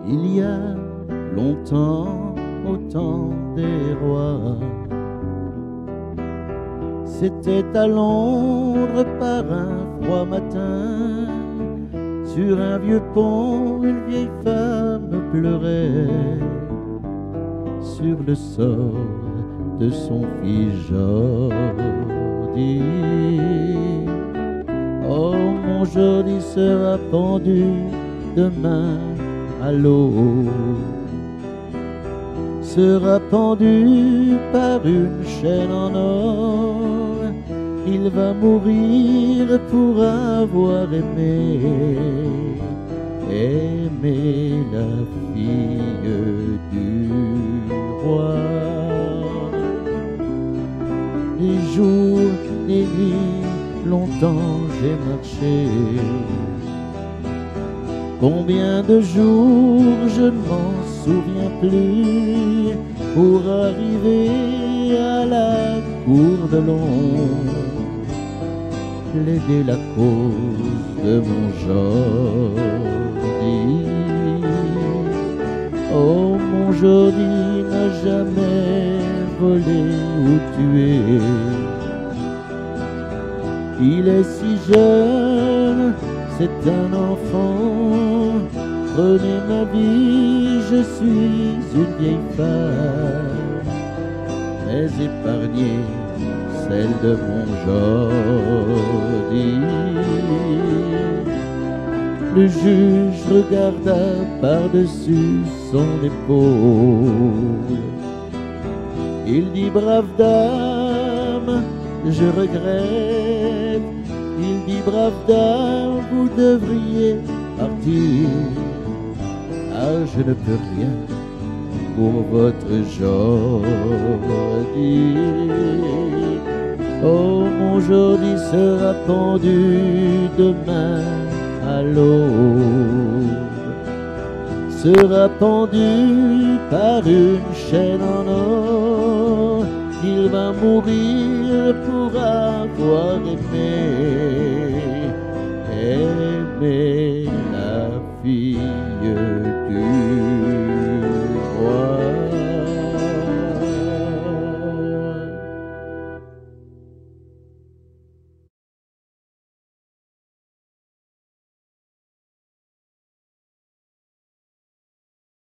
Il y a longtemps, au temps des rois, c'était à Londres par un froid matin. Sur un vieux pont, une vieille femme pleurait sur le sort de son fils Geordie. Oh, mon Geordie sera pendu demain à l'eau, sera pendu par une chaîne en or. Il va mourir pour avoir aimé, aimé la fille du roi. Des jours, des nuits, longtemps j'ai marché. Combien de jours je ne m'en souviens plus, pour arriver à la cour de Londres, plaider la cause de mon Geordie. Oh, mon Geordie n'a jamais volé ou tué. Il est si jeune, c'est un enfant. Prenez ma vie, je suis une vieille femme, mais épargnez celle de mon Geordie. Le juge regarda par-dessus son épaule. Il dit: brave dame, je regrette. Il dit: brave dame, vous devriez partir, car je ne peux rien pour votre Geordie. Oh, mon Geordie sera pendu demain à l'aube, sera pendu par une chaîne en or. Il va mourir pour avoir aimé, aimé